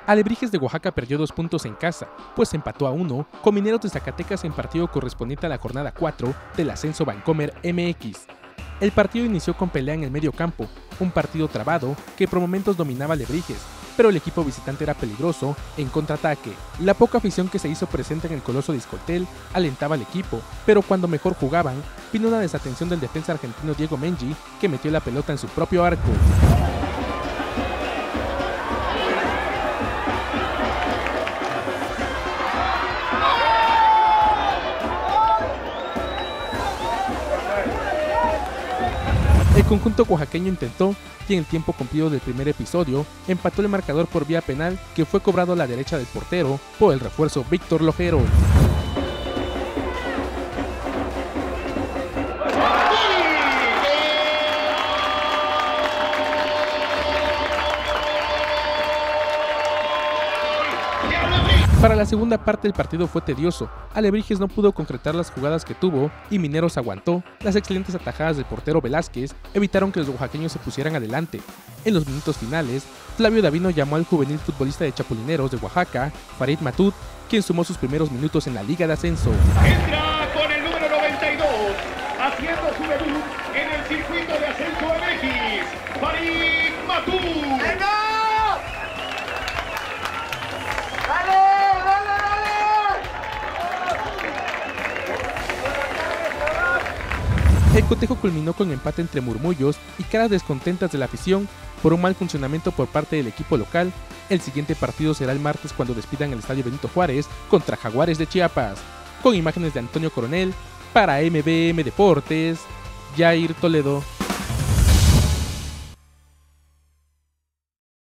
Alebrijes de Oaxaca perdió 2 puntos en casa, pues empató a 1 con Mineros de Zacatecas en partido correspondiente a la jornada 4 del Ascenso Bancomer MX. El partido inició con pelea en el medio campo, un partido trabado que por momentos dominaba Alebrijes, pero el equipo visitante era peligroso en contraataque. La poca afición que se hizo presente en el Coloso de Izcotel alentaba al equipo, pero cuando mejor jugaban, vino una desatención del defensa argentino Diego Mengi, que metió la pelota en su propio arco. El conjunto oaxaqueño intentó y en el tiempo cumplido del primer episodio empató el marcador por vía penal que fue cobrado a la derecha del portero por el refuerzo Víctor Lojero. Para la segunda parte el partido fue tedioso, Alebrijes no pudo concretar las jugadas que tuvo y Mineros aguantó. Las excelentes atajadas del portero Velázquez evitaron que los oaxaqueños se pusieran adelante. En los minutos finales, Flavio Davino llamó al juvenil futbolista de Chapulineros de Oaxaca, Farid Matut, quien sumó sus primeros minutos en la Liga de Ascenso. Entra con el número 92, haciendo su debut en el circuito de Ascenso MX, Farid Matut. El cotejo culminó con empate entre murmullos y caras descontentas de la afición por un mal funcionamiento por parte del equipo local. El siguiente partido será el martes cuando despidan el estadio Benito Juárez contra Jaguares de Chiapas. Con imágenes de Antonio Coronel, para MBM Deportes, Jair Toledo.